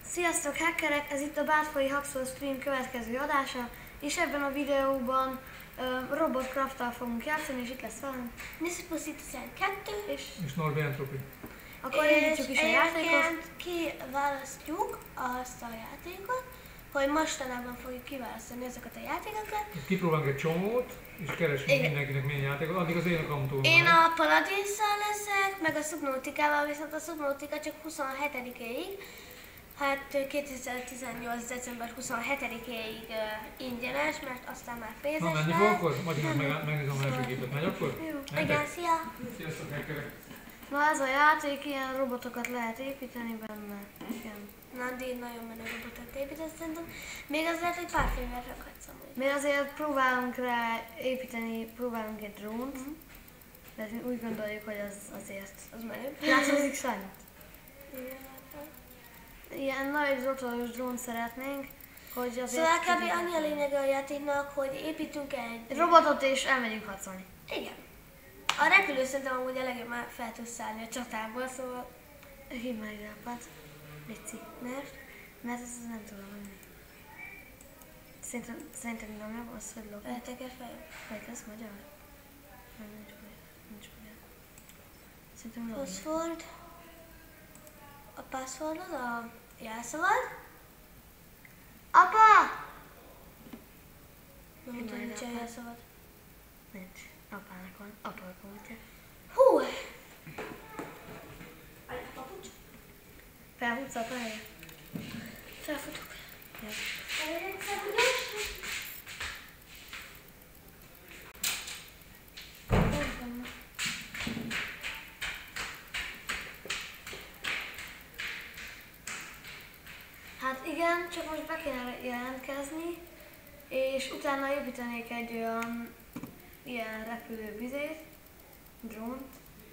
Sziasztok hackerek! Ez itt a Bátfai Hacksaw Stream következő adása, és ebben a videóban Robotcraft-tal fogunk játszani, és itt lesz velem Niszipusi 12 és Norbi Entropy. Akkor indítjuk is a játékot. Kiválasztjuk azt a játékot, hogy mostanában fogjuk kiválasztani ezeket a játékokat. Kipróbálunk egy csomót, és keresünk mindenkinek milyen játékot, addig az én akauntom. Én a Paladinszal leszek, meg a Subnauticával, viszont a Subnautica csak 27-éig. Hát 2018. december 27-éig ingyenes, mert aztán már pénzes lesz. Na, menni fog akkor? Majd megnézem a első képet. Megy akkor? Jó. Igen, szia! Sziasztok, hackerek! Na ez a játék, ilyen robotokat lehet építeni benne. Igen. Nandi nagyon menő robotot épített szerintem. Még az lehet, hogy pár filmet rakhatsz amúgy. Mi azért próbálunk rá építeni, próbálunk egy drónt, de úgy gondoljuk, hogy az azért Az menő. látszik sajnos. Ilyen nagy rotoros drónt szeretnénk, hogy azért... Szóval kb. Annyi a lényege a játéknak, hogy építünk egy robotot és elmegyünk harcolni. Igen. A repülő szerintem amúgy a legjobb, már fel tudsz szállni a csatából, szóval... Hívd már ide apát. Léci. Mert? Mert ez nem tudom menni. Szerintem nem az, hogy lopni. Teker fel. Vagy ez magyar? Nem, nincs magyar. Szerintem lopni. Password. A passwordod, a jelszavad. Apa! Nem tudom, nincs a jelszavad. Nincs. Apának van. Apa apuntja. Hú! Felhúzz a pályát? Felfutok. Ja. Hát igen, csak most be kéne jelentkezni, és utána építenék egy olyan ilyen repülő vizét, drónt.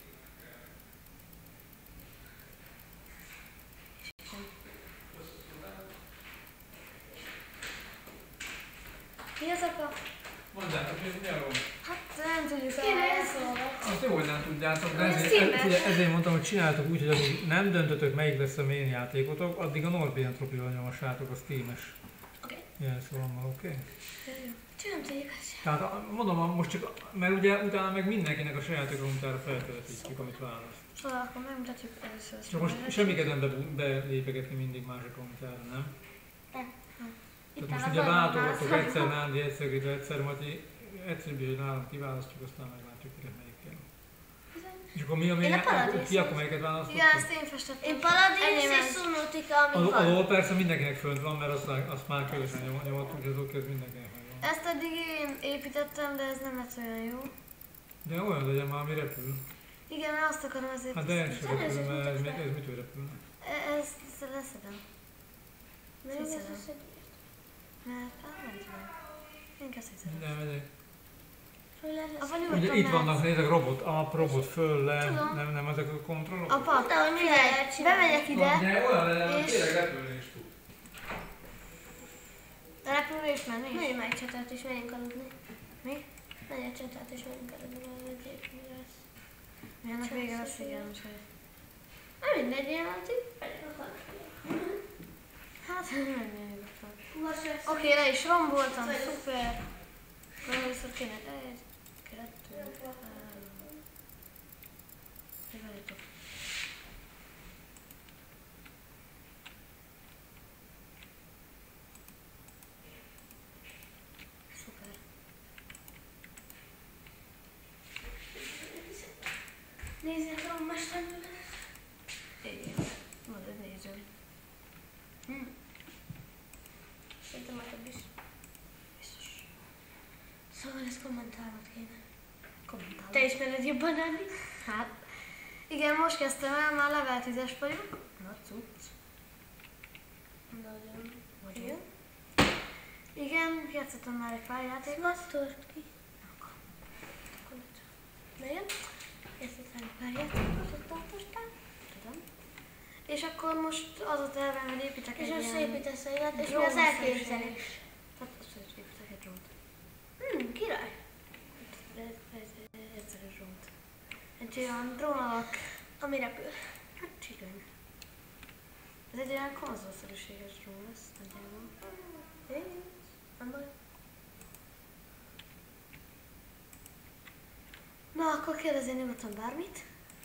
Mi az apa? Mondjátok, mi arról? Hát nem tudjuk elszólni. Azt jó, hogy nem tudjátok, de ezért mondtam, hogy csináltok úgy, hogy amíg nem döntötök, melyik lesz a main játékotok, addig a Norbi Entropy-val nyomassátok a Steam-es jelszólammal, oké? Nem tudjuk azt. Tehát mondom, most csak, mert ugye utána meg mindenkinek a saját accountára felteletítjük, amit választ. Szóval akkor megmutatjuk először. Csak most semmi kedvem belépegetni mindig más accountára, nem? Tehát most ugye váltogatok egyszer Nándi, egyszer Grita, egyszer Matyi, egyszerűbb, hogy nálam kiválasztjuk, aztán meglátjuk, hogy melyik kell. És akkor mi a ki akkor melyiket választottuk? Igen, ezt én festettem. Én Paladins és Subnautica, ami van. Alól persze mindenkinek fönt van, mert azt már közösen nyomottuk, és azok ez mindenkinek megvan. Ezt eddig én építettem, de ez nem lett olyan jó. De olyan legyen már, ami repül. Igen, mert azt akarom ezért. Hát de ez sem repül, mert ez mitől repülne? Ezt leszedem. Mert nem tudom. Inkább szétszedem. Nem, megyek. Apa, Ugye itt vannak, nézek, robot up, robot föl, le, nem ezek a kontrollok? Apa, figyelj, bemegyek ide. De olyan legyen, hogy tényleg repülni is tud. Repülni és menni? Menjünk meg csatát és menjünk aludni. Mi? Menjünk csatát és menjünk aludni, mert épni lesz. Mi annak vége lesz, igen, úgyhogy... Nem mindegy, ilyen addig pedig a halál. Hát, nem nyugodtan. Oké, le is romboltam, szuper. Először kéne 1, 2, 3. Megállítok. Szuper. Nézzék a mesterművet. Igen, majd nézem. Szerintem már több is. Biztos. Szóval ezt kommentálnod kéne. Kommentálom. Te ismered jobban, Nandi? Hát, igen, most kezdtem el, már level 10-es vagyok. Na, cucc. Nagyon. Igen. Igen, játszottam már egy pár játékot. Szmatort ki. Bejön. Játszottam egy pár játékot, ott tartostál. Tudom. És akkor most az a tervem, hogy építek És egy most ilyen... építesz egy ilyet, és mi drónszerűség. az elképzelés? Tehát azt, hogy építek egy drónt. Király. Egyszerű drónt. Egy olyan drón alak. Ami repül. Hát csigany. Ez egy ez ilyen konzolszerűséges drón lesz nagyjából. Nem baj. Na, akkor kérdezzél nyugodtan bármit.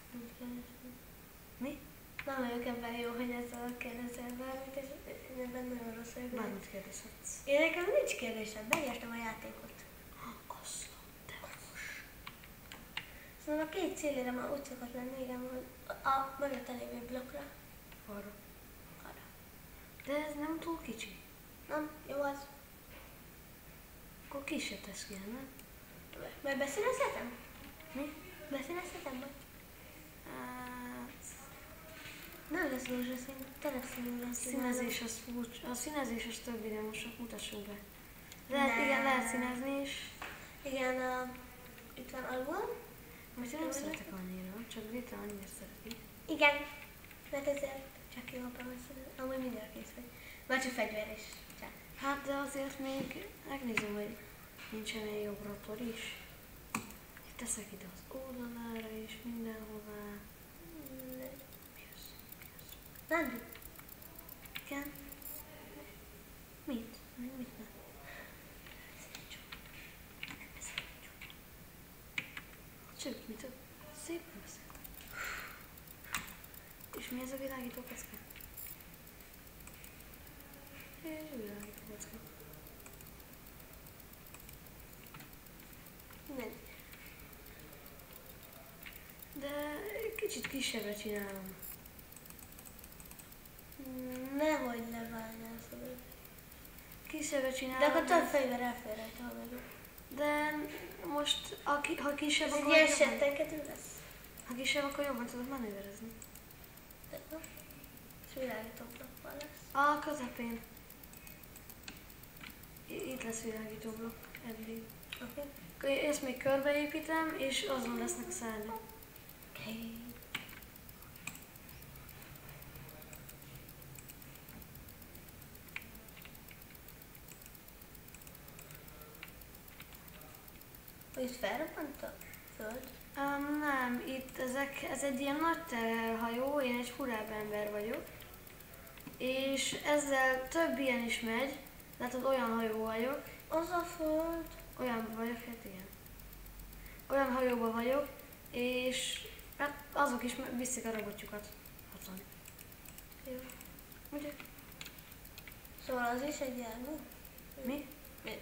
Mi? Nem vagyok ebben jó, hogy ezzel kérdezel bármit, és én ebben nagyon rossz vagyok. Bármit kérdezhetsz. Én nekem nincs kérdésem, beírtam a játékot. Azt te most. Szóval a két célére már úgy szokott lenni, igen, hogy a mögötte lévő blokkra. Arra. Arra. De ez nem túl kicsi. Nem, jó az. Akkor kisebb tesz ki, nem? Mert beszínezhetem? Mi? Beszínezhetem majd? Hát... Nem lesz rózsaszín, terepszínű lesz. Színezés az furcsa. A színezés az több ide, most csak mutassunk be. Lehet, Ne. igen, lehet színezni is. Igen, itt van alul. Most én nem szeretek annyira, csak Grita annyira szereti. Igen, mert ezért csak jó apám ezt. Amúgy mindjárt kész vagy. Vagy csak fegyver is. Csak. Hát de azért még megnézem, hogy nincsen egy jobb rotor is. Itt teszek ide az oldalára is, mindenhová. Mi az? Nem. Igen? Mit? Mit nem? Csők, mit? Szép lesz. És mi ez a világító kocka? Világító kocka. Nem. De kicsit kisebbre csinálom. Nehogy leválnál szóval. Kisebbre De csinálom. akkor több fegyver elfér rajta, ha vagyok. De most, ha kisebb, Ez egy akkor ilyen jobban, settenkedő lesz. ha kisebb, akkor jobban tudok manőverezni. De jó. És világító blokkban lesz. A közepén. Itt lesz világító blokk, eddig. Oké. Ezt még körbeépítem, és azon lesznek szárnyak. Oké. Itt felrobbant a föld? Nem, itt ez egy ilyen nagy terrorhajó, én egy furább ember vagyok. És ezzel több ilyen is megy, látod, olyan hajó vagyok. Az a föld. Olyan vagyok, hát igen. Olyan hajóban vagyok, és hát azok is viszik a robotjukat. Hatan. Jó. Ugye? Szóval az is egy jármű? Mi? Mi?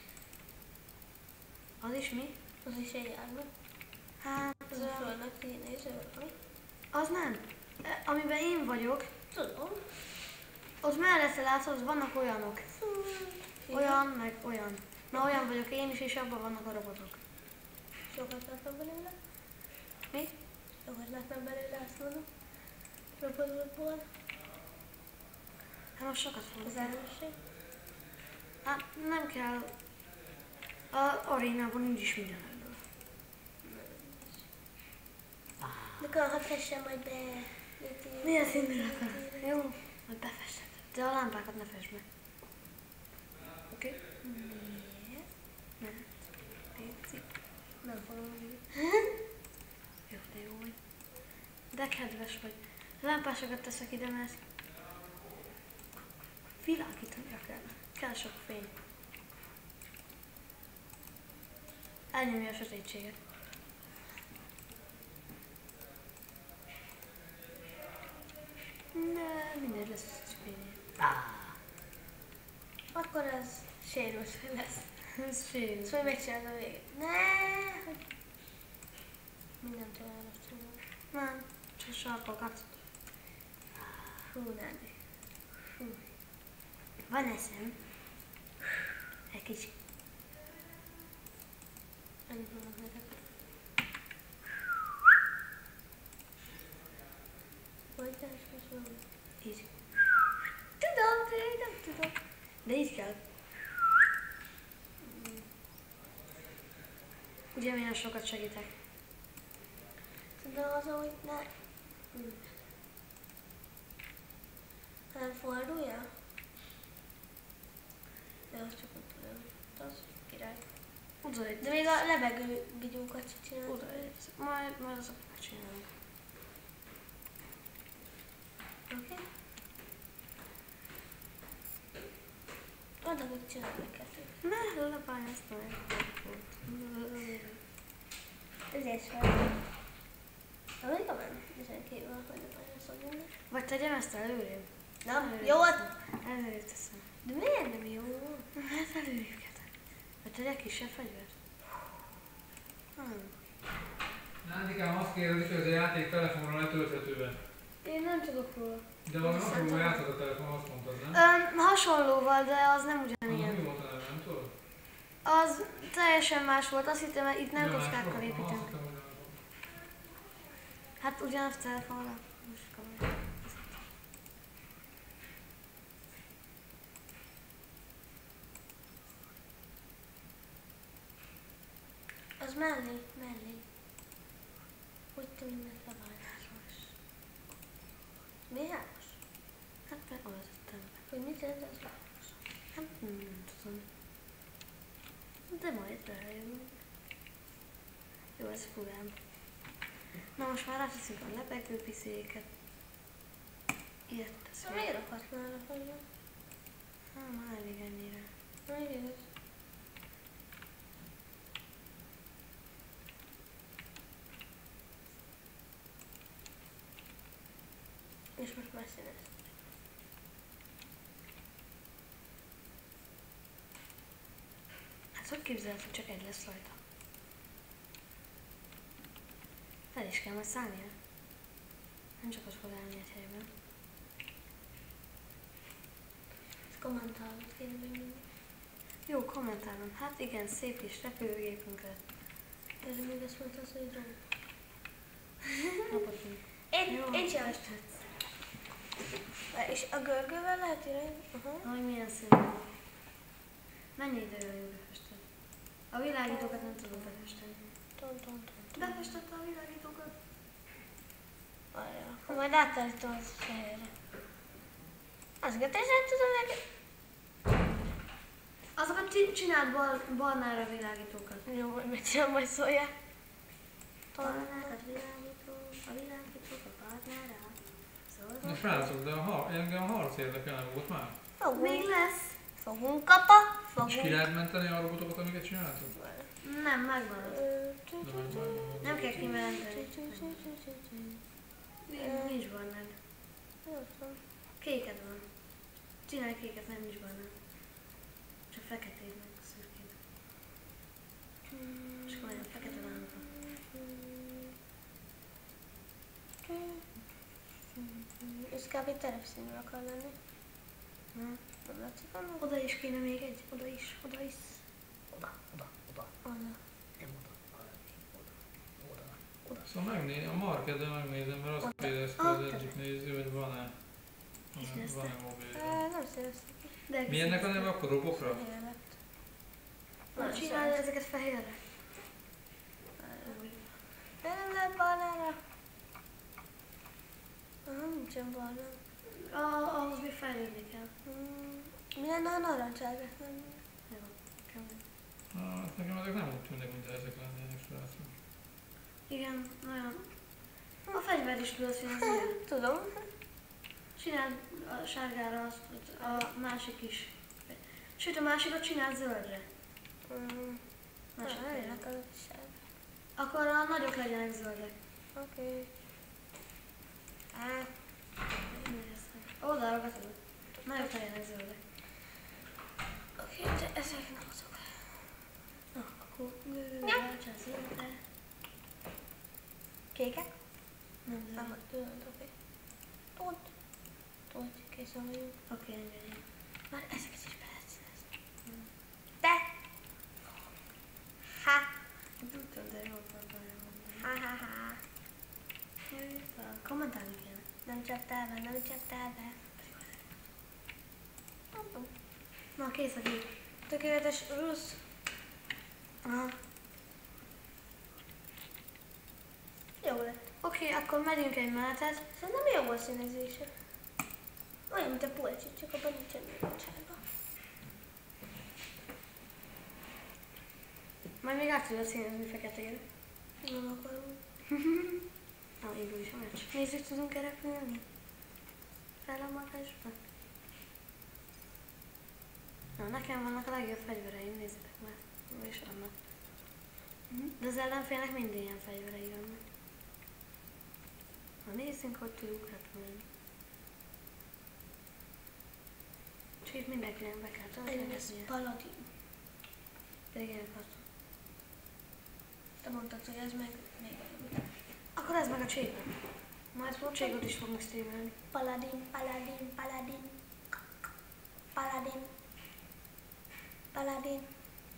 Az is mi? Az is egy jármű? Hát, Az a földnek néző valami? az nem. Amiben én vagyok, Tudom. ott mellette látod, vannak olyanok. Olyan, meg olyan. Na, olyan vagyok én is, és abban vannak a robotok. Sokat látnak belőle? Mi? Sokat látnak belőle, azt mondom. Robotokból. Hát most sokat fogok. Az erősség. Hát nem kell. A arénában úgyis minden ebből. De hadd fessem majd be. Milyen színűre akarod? Jó, majd befested. De a lámpákat ne fessd be. Oké? Miért? Nem. Léci. Nem fogom így. Jó, de jó vagy. De kedves vagy. Lámpásokat teszek ide, mert világítania kell. Kell sok fény. Elnyomja a sötétséget. Ne, mindegy lesz fénye. Akkor az sérült lesz. Ez sérül. Szóval megcsinálod a végét. Ne! Minden tökéletes csinálom. Nem, csak sarkokat. Hú, nem. Van eszem. Egy kicsi. Annyit mondok neked. Folytás, köszönöm. Így. Tudom, de én nem tudom. De így kell. Ugye milyen sokat segítek. De az, hogy ne... Nem fordulja? De azt csak ott tudom. Az király. Odaérsz. De még a lebegő vigyókat se csinálom. Odaérsz. Majd azokat megcsinálunk. Oké? addig csinálj meg kettőt. Ne, lapályáztam meg. Ezért fel. Amíg nem, ezen kívül, hogy lapályázom minden. Vagy tegyem ezt előrébb. Nem, jó volt. Előrébb teszem. De miért nem jó? Hát előrébb kell tenni. Vagy tegyek kisebb fegyvert? Nándikám azt kérdezik, hogy ez a játék telefonra letölthető-e. Én nem tudok róla. De valami hasonló játszott a telefon, azt mondtad, nem? Hasonlóval, de az nem Mi ugyanilyen. volt a neve, nem tudod? Az teljesen más volt, azt hittem, mert itt nem Mi a kockákkal másról? Azt építünk. hittem, hogy nem. Hát ugyanaz telefonra. Most kamera. Az mellé. Hogy tűnnek leváltásos. Mi hármas? Hát beoltottam be. Hogy mit jelent az hármas? Hát nem tudom. De majd rájövünk. Jó, ez furán. Na most már ráteszünk a lebegőpiszéket. Ilyet teszünk. Miért rakhatnál a felül? Már elég ennyire. Na igaz. És most már színez. Hát hogy képzeled, hogy csak egy lesz rajta? Fel is kell majd szállnia. Nem csak ott fog állni egy helyben. Ezt kommentálod kéne mindig. Jó, kommentálom. Hát igen, szép kis repülőgépünk lett. Ez még azt mondta, hogy drón. Napotunk. Én sem estetsz. És a görgővel lehet írni? Hogy milyen színű. Mennyi időre jön befested? A világítókat nem tudom befesteni. Befestette a világítókat? Várjál. Majd átállítom az fehérre. Azokat is nem tudom meg... Azokat csináld barnára a világítókat. Jó, majd megcsinálom, majd szóljál. Barnákat a világítók a barnára. Na srácok, de engem a harc érdekelne, volt már? Még lesz. Fogunk kapa, És ki lehet menteni a robotokat, amiket csináltok? Nem, megvan. Nem kell kimenteni. Nincs barnád. Kéked van. Csinálj kéket, nem nincs barnád. Csak feketét meg szürkét. És akkor majd a fekete lámpa. Ez kb. Terepszínű akar lenni. Nem látszik annak? Oda is kéne még egy. Oda is. Oda. Szóval a markedben megnézem, mert azt kérdezte az egyik néző, hogy van-e mobil. Nem szélesztek. Mi ennek a neve akkor robokra? Fehér lett. Na, csinálj ezeket fehérre. De nem lehet barnára. Aha, nincsen barna. Ahhoz még fejlődni kell. Mi lenne, ha narancsárgás lenne? Jó, kemény. Hát nekem ezek nem úgy tűnnek, mint ezek lennének, srácok. Igen, nagyon. A fegyver is tudod csinálni. Tudom. Csináld a sárgára azt, a másik is. Sőt, a másikat csináld zöldre. Másik Nem félre. akarok sem. Akkor a nagyok legyenek zöldek. Oké. Oldalra betudod. Nagyok legyenek zöldek. Oké, de ezek nem azok. Na, akkor váltsál zöldre. Kékek? Nem zöld. Nem, tudod, oké. Tudod, készen vagyunk. Oké, engedjél. Már ezeket is be lehet színezni. De! Ha! Tudtam, de jó volt. Ha. Kommentálni kéne. Nem csaptál be. Na, kész a gép. Tökéletes rusz. Aha. Jó lett. Oké, akkor megyünk egy menetet. Szerintem jó a színezése. Olyan, mint a pulcsit, csak abban nincsen narancsárga. Majd még át tudod színezni feketére. Nem akarom. Na, indul is a meccs. Nézzük, tudunk-e repülni? Fel a magasba? Na, nekem vannak a legjobb fegyvereim, nézzétek meg. Hol is vannak. De az ellenfélnek mindig ilyen fegyverei vannak. Na nézzünk, hogy tudunk repülni. És itt mindenkinek be kell Én ez tölteni. paladin. Pedig én akartam. Te mondtad, hogy ez meg még előbb. Akkor ez meg a cségot. Majd cségot is fogunk streamelni. Paladin, paladin, paladin. Paladin. Paladin.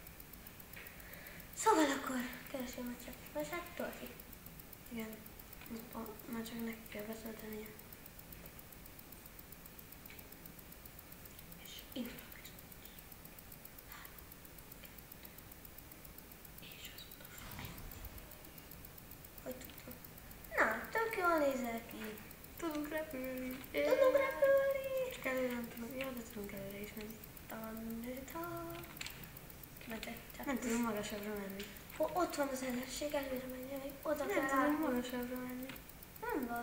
Szóval akkor keresünk meg csak. Most hát tölti. Igen. Már csak neki kell betöltenie. És indulok. És az utolsó. Hogy tudtam? Na, tök jól nézel ki. Tudunk repülni. Tudunk repülni. Csak előre nem tudunk. Ja, de tudunk előre is menni. Nem tudunk magasabbra menni. Ott van az ellenség, előre menj, még oda Nem kell tudunk állni. magasabbra menni. Nem baj.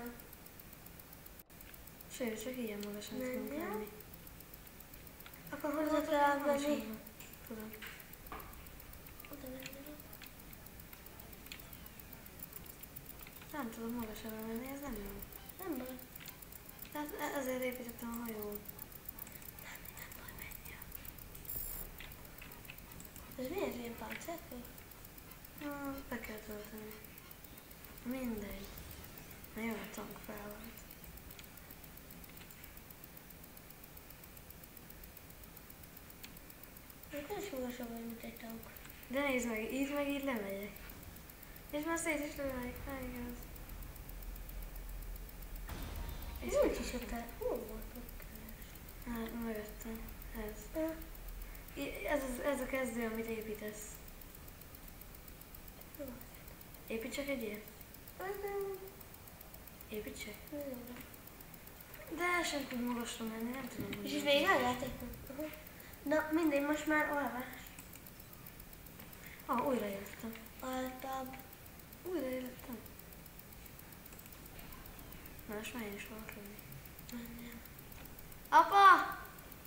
Sőt, csak ilyen magasan Nem, tudunk ja. menni. Akkor Oda hozzá kell tudunk menni. magasabbra. Tudom. Oda menj. Nem tudom magasabbra menni, ez nem jó. Nem baj. Tehát ezért építettem a hajót. Nem baj, menj. Ez miért ilyen páncélkő? Be kell tölteni. Mindegy. Na jó, a tank felvált. Akkor is magasabb vagy, mint egy tank. De nézd meg így lemegyek. És már szét is lemegyek, nem igaz. És Nincs is ott el. Hol volt ott? hát, mögöttem. Ez. Ja. Ez a kezdő, amit építesz. Jó. Építsek egy ilyet? Építsek? Jó. De el sem tud magasra menni, nem tudom. hogy És itt miért. még eljáték. Na, mindegy, most már alvás. Újra jöttem. Altabb. Újra jöttem. Na, most már én is fogok lenni. Menjen. Apa!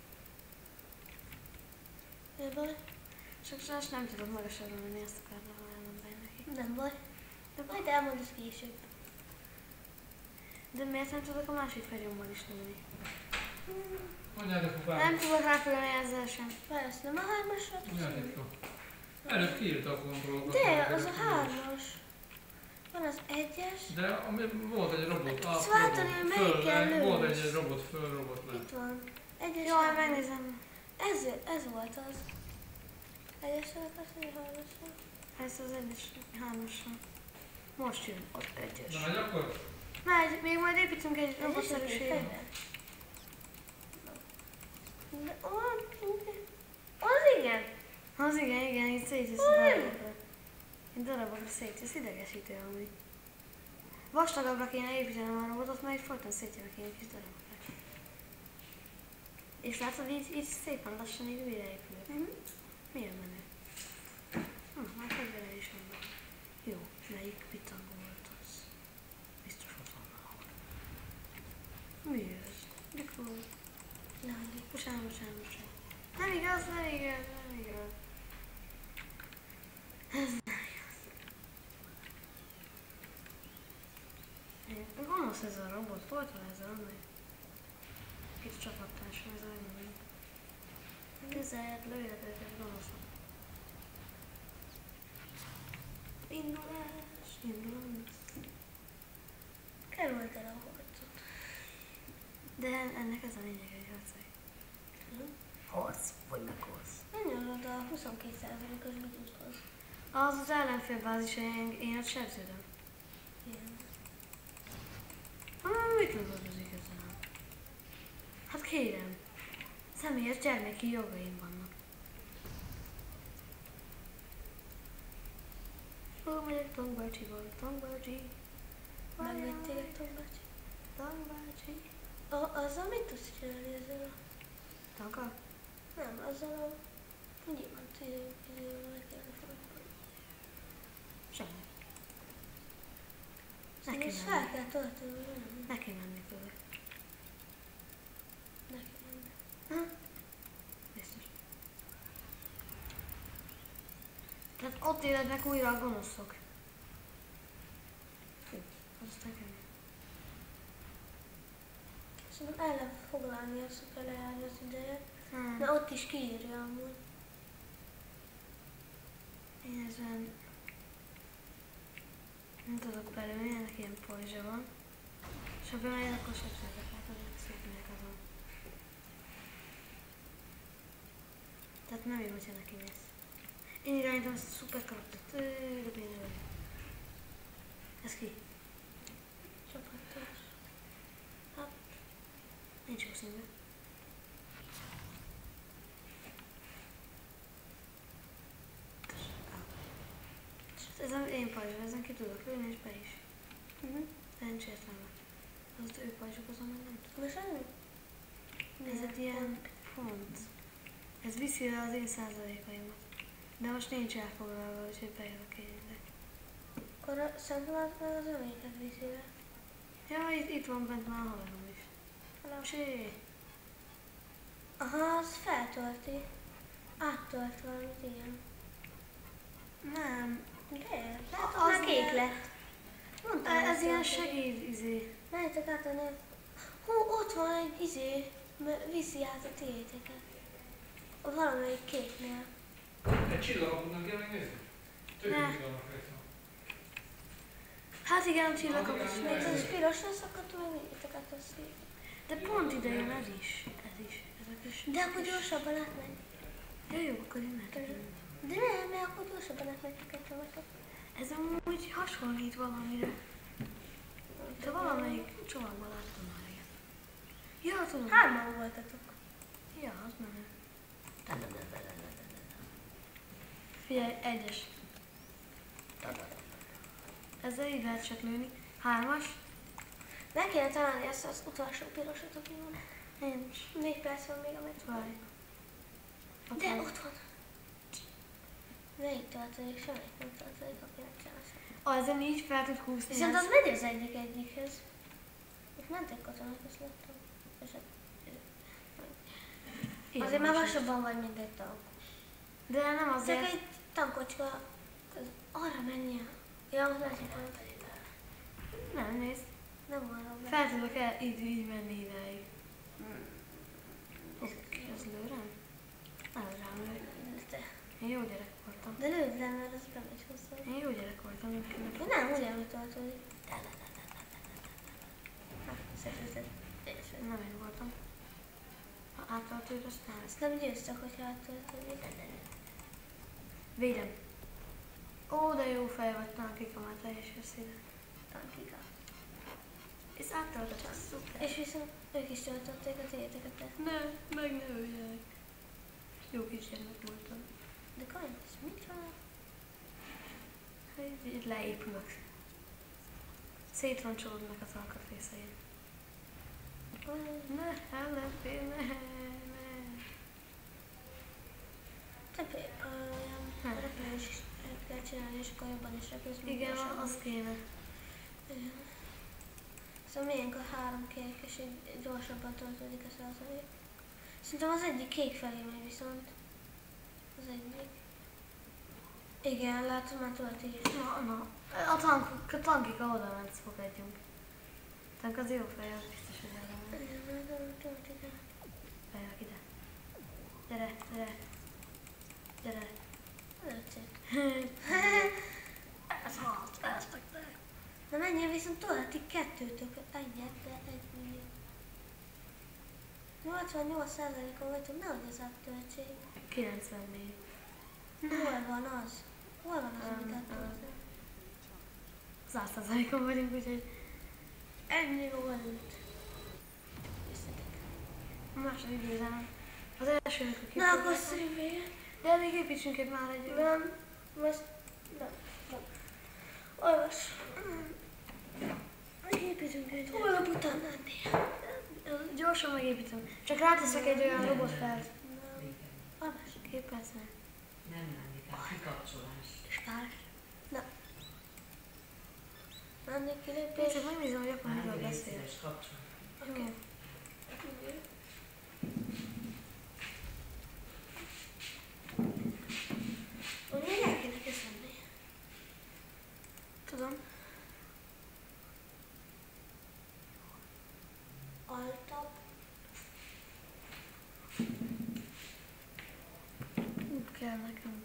Mi baj? Csak sajnos nem tudok magasabbra menni, ezt akartam, ha elmondani neki. Nem baj. De majd elmondod később. De miért nem tudok a másik fagyomban is nőni? Mondjátok, apám. Nem tudok repülni ezzel sem. Válasz, nem a hármasra? Mondjátok. Előbb kiírta a kontrollokat. De, az a hármas. Van az egyes. De volt egy robot. Ezt váltani, hogy melyikkel lősz. Volt egy robot föl, robot le. Itt van. Egyes. Jó, hát megnézem. Ez volt az. Egyesre akarsz, hogy hármasra? Ez az egyes, hármasra. Most jön az egyes. Na, megy akkor? Megy, még majd építünk egy Egyesre robotszerűséget. fegyver. De az igen. Az igen, itt szétjössz a darabokra. Itt darabokra szétjössz, idegesítő amúgy. Vastagabbra kéne építenem a robotot, mert itt folyton szétjövök ilyen kis darabokra. És látod, így szépen lassan így újraépül. Milyen menő. Már fegyvere is van. Jó, melyik pitang volt az? Biztos ott van valahol. Mi ez? Mikor? Bocsánat. Nem igaz. Ez nem igaz. Gonosz ez a robot, volt vele ez a robot? Itt csapattársam, ez a legnagyobb. Közel, lőjed őket, gonoszok. Indulás. Került el a harcot. De ennek ez a lényeg, hogy harcolj. Harc, vagy megharc. Menjen oda a 22%-os bizonyhoz. Az ellenfélbázis, én ott sebződöm. Igen. Mit dolgozik ezen? Hát kérem, személyes gyermeki jogaim vannak. Hol megyek Tongbácsival? Tongbácsi. Megvették egy tombát. Tongbácsi. Azzal mit tudsz csinálni ezzel a... Tanka? Nem, azzal a... Nyilván idővel meg kellene fogni. Semmi. Szóval ezt fel kell tölteni, nem? Neki menni tőle. Neki menni. Biztos. ott élednek újra a gonoszok. Az nekem. Szerintem el lehet foglalni azt, hogy lejárni az ideje. Nem. De ott is kiírja amúgy. Én ezen nem tudok belőle, ennek ilyen pajzsa van. És ha bemegyek, akkor sem szeretek, hát azért szépnek azon. Tehát nem jó, hogyha neki mész. Én irányítom ezt a szuper karaktert. De béna vagy. Ez ki? Csapatos. Hát, nincs jó színű. Ez az én pajzsom, ezen ki tudok lőni és be is. De nincs értelme. Az ő pajzsok azon meg nem tudom. De semmi? Ez egy ilyen pont. Ez viszi le az én százalékaimat. De most nincs elfoglalva, úgyhogy bejövök én ide. Akkor szerintem az övéket viszi le. Ja, itt van bent már a haverom is. Csé! Aha, az feltölti. Áttölt valamit ilyen. Nem. De, lehet, Az az már kék ilyen- lett. Mondtam, Ez ilyen segéd izé. Menjetek át a nő. Hú, ott van egy viszi át a tiéteket. A valamelyik kéknél. Egy csillagunknak kell megnézni? Tök Ne. izgalmas lesz. Hát igen, a csillagok is. Még az is piros lesz, akkor tudom, hogy menjetek át a szép. De pont ide jön ez is. Ez is. Ezek is. De akkor gyorsabban átmegy. Ja, jó, akkor én mehetek. De nem, mert akkor gyorsabban átmegyek kettő vagyok. Ez amúgy hasonlít valamire. De valamelyik csomagban láttam már ilyet. Ja, tudom. Hárman voltatok. Ja, az menő. Figyelj, egyes. Ezzel így lehet csak lőni. Hármas. Meg kéne találni ezt az utolsó pirosat, aki van. Nincs. 4 perc van még, amit Várj. De ott van. Melyik tartalék? Semmelyik nem tartalék, akinek kell lesz. Ezen így fel tud húzni. Viszont az megy az egyikhez. Itt mentek katonák, azt láttam. Azért már lassabban vagy, mint egy tank. De nem Csak azért. egy tankocska, arra mennie. Ja, az látszik, hogy Nem, nézd. nem arra megy. Fel tudok el így menni ideig. Ez lő rám? Nem rám lő. Én jó gyerek voltam. De lőd le, mert az bemegy hozzá. Én jó gyerek voltam. Én nem, ugyanúgy tartozik. Szerinted. Nem én voltam. Ha áttartod, azt nem. Ezt nem győztek, hogyha áttöltődik. Védem. Ó, de jó fej vagy, tankika már teljesen szíve. Tankika. És áttartod, az szuper. És viszont ők is töltötték a tiéteket, de... Ne, meg ne öljenek. Jó kis gyermek voltam. De komolyan, ez mit van? Hát így leépülök. Szétroncsolódnak az alkatrészeim. Ne, ellenfél, ne. Olyan repülés kell csinálni, és akkor jobban is repülsz. mint Igen, gyorsabban. az kéne. Igen. Szóval miénk a 3 kék, és így gyorsabban töltődik a százalék. Szerintem az egyik kék felé megy viszont. Az egyik. Igen, látod, már tudod így. Na. A tankika oda ment, fogadjunk. Tank az jó fej, az biztos, hogy erre megy. Igen, tudod, igen. Bejövök ide. Gyere, gyere. Gyere. Lőtték. Ez halt, elsztek te. Na menjél viszont tolhatik kettőtök, egyet, de egy millió. 88%-on vagytok, nehogy az áttöltség. 94. Hol van az? Hol van az, amit áttöltség? 100%-on vagyunk, úgyhogy Ennyi volt. a második győzelem. Az elsőnek a Na akkor szívén. De még építsünk egy már egy... Nem, most nem. Olvas. Építünk egy... Holnap után mennél. Gyorsan megépítem. Csak ráteszek egy olyan robotfelt. Olvas. Képezve. Nem menni kell, kikapcsolás. És pár. Na. Mennék Én kilépés. csak megnézem, hogy akkor miről Menni beszél. szíves kapcsol. Jó. Ugye el kéne köszönni. Altabb. Kell nekünk.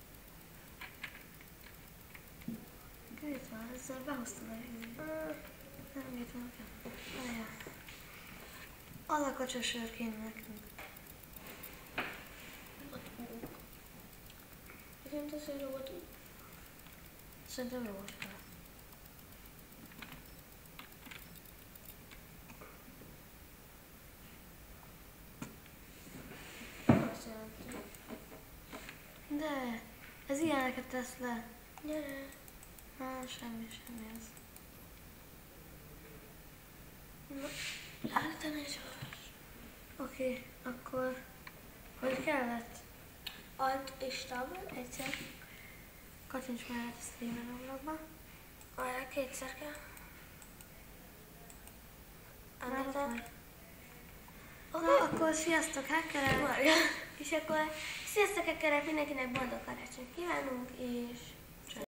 Itt van, ezzel behoztad a hűt. Nem, itt van nekem. Várjál. Alakacsa sör kéne nekünk. Szerintem ez jó volt. Szerintem jó volt. Azt jelenti. De, ez ilyeneket tesz le. Gyere. Semmi ez. Na, láttam is. Oké, akkor hogy kellett? Alt és tab egyszer. Kattints már át a streamer ablakba. Arra kétszer kell. Már ott vagy. Oké. Na, akkor sziasztok, hackerek! Marja. És akkor sziasztok, hackerek, mindenkinek boldog karácsonyt kívánunk, és